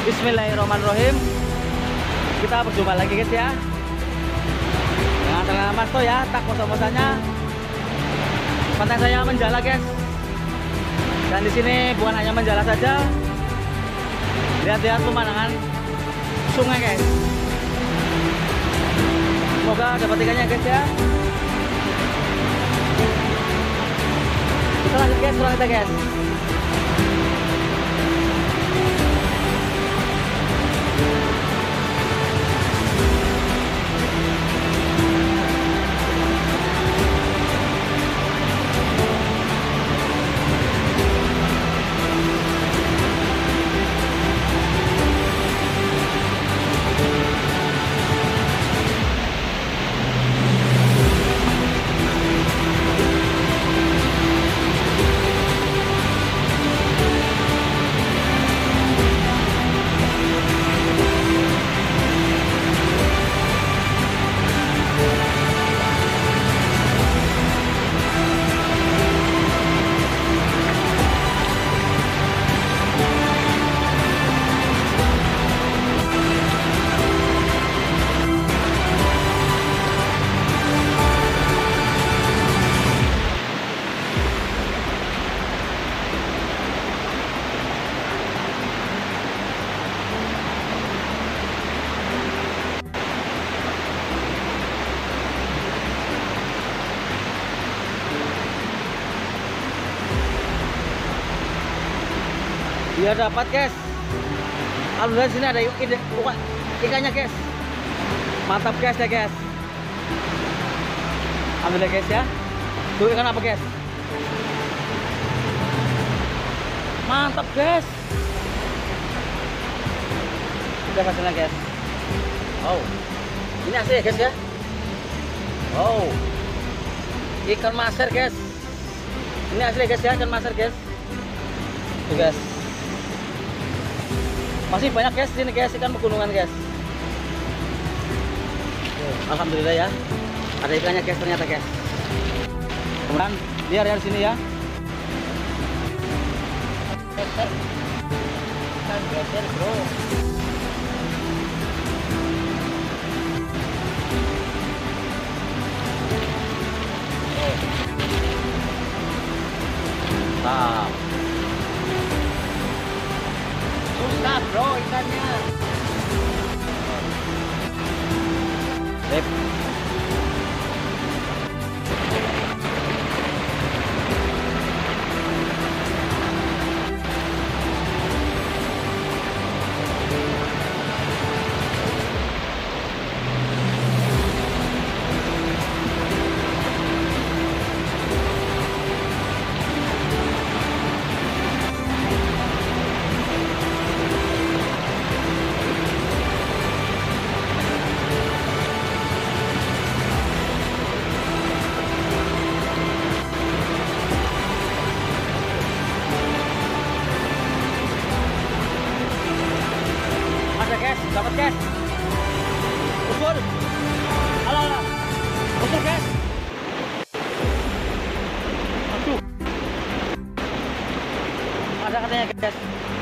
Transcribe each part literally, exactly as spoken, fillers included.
Bismillahirrahmanirrahim. Kita berjumpa lagi guys ya. Dengan channel Mas To ya, tak bosan-bosannya. Konten saya menjala guys. Dan di sini bukan hanya menjala saja. Lihat-lihat pemandangan sungai guys. Semoga dapat ikannya guys ya. Kita lanjut guys, pulang kita guys. Biar dapat guys. Alhamdulillah sini ada ide ikannya guys. Mantap guys ya guys. Alhamdulillah guys ya. Tuh ikan apa guys? Mantap guys. Udah hasilnya guys. Oh, ini asli ya guys ya. Oh, ikan maser guys. Ini asli guys ya, ikan maser guys. Tuh guys. Masih banyak guys sini guys, ikan pegunungan guys. Alhamdulillah ya, ada ikannya guys ternyata guys. Kemudian lihat ya di sini ya. Ikan geser bro. Nah. Susah bro ikannya. Sip. Dapat guys. Usul. Halo, halo. Usul guys. Aduh. Ada katanya guys.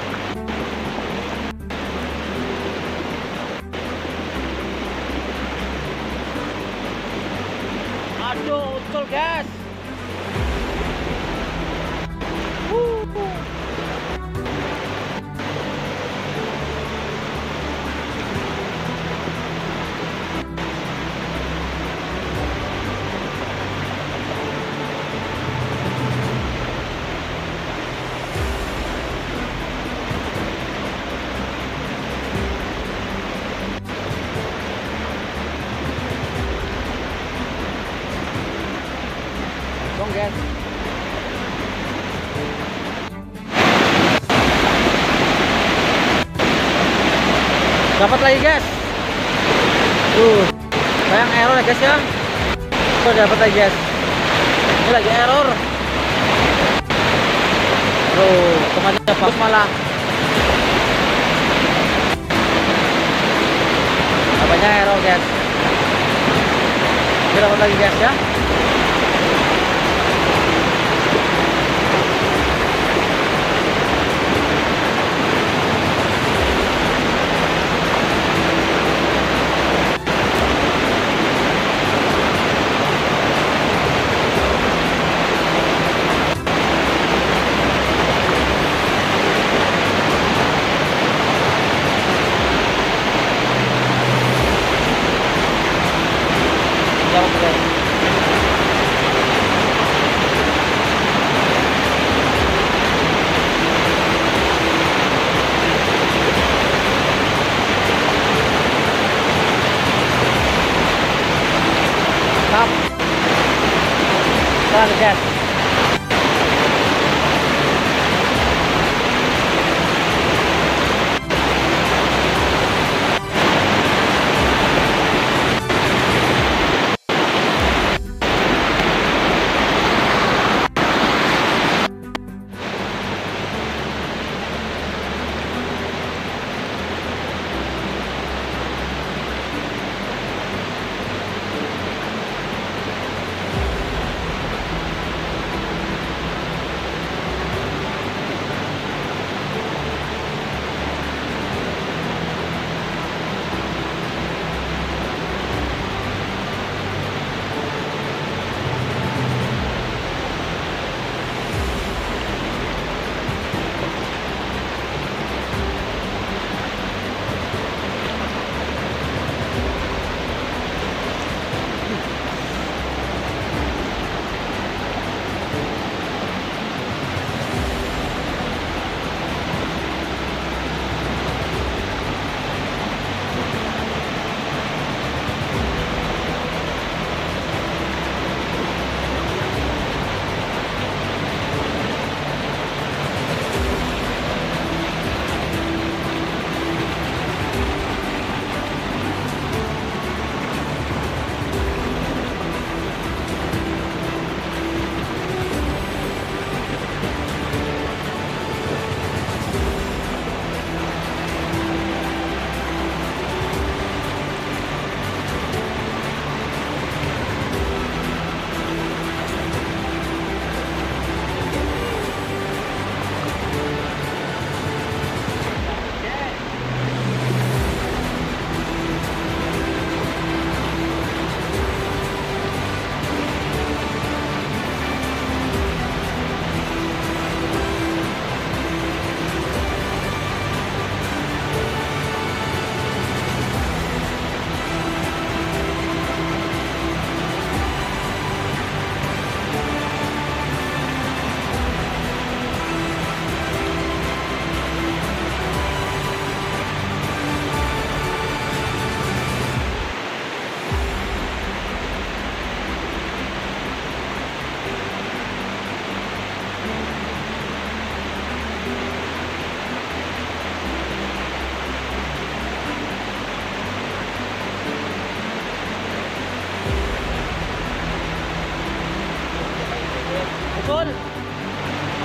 Aduh, usul guys. Wuh. Guys. Dapat lagi guys. Tuh, sayang error ya guys ya. Tuh dapat lagi guys. Ini lagi error. Tuh, kemarin bagus malah. Apanya error guys. Ini dapat lagi guys ya.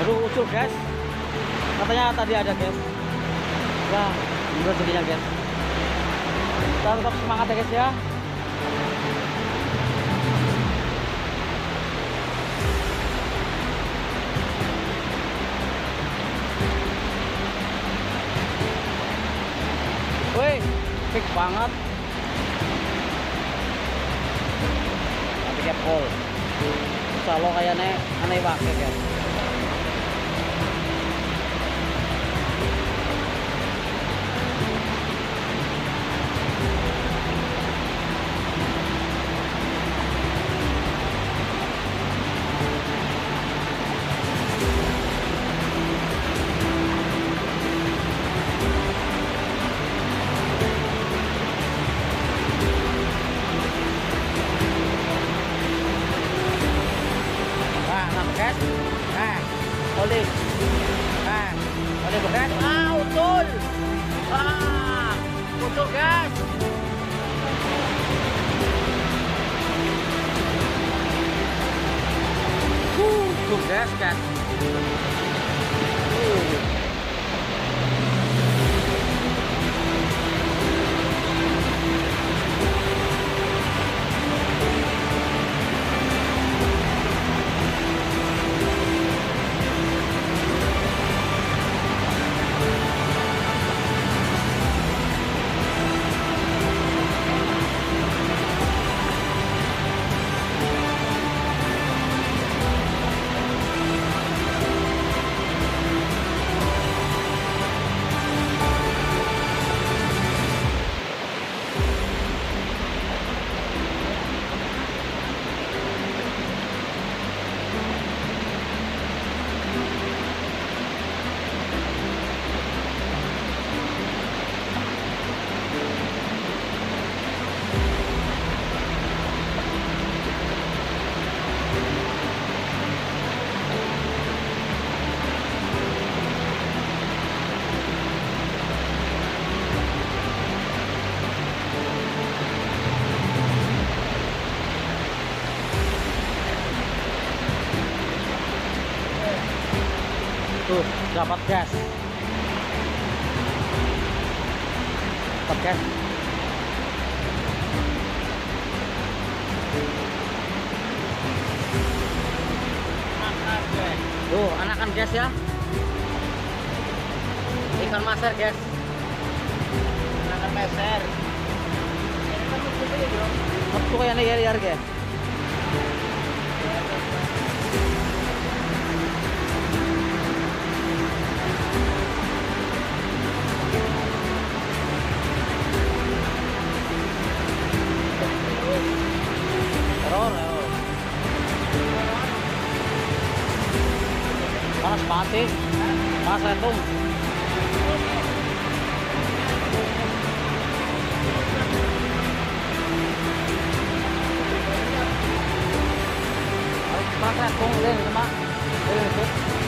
Aduh, usul guys. Katanya tadi ada guys. Ya, ini rezekinya guys. Kita tetap semangat ya guys ya. Wih, fix banget. Tapi kepol. Salo kayaknya aneh banget guys. Guys, nah, oleh, nah, oleh bekas, ah, utul, ah, utul guys, uh, utul guys kan, uh. Tuh, dapat gas. Dapat gas. Tuh, anakan gas ya. Ikan maser gas. Anakan maser. Waktu kayak ini ya guys. Panas banget sih, panas lentung. Panas lentung, ini sama, ini itu.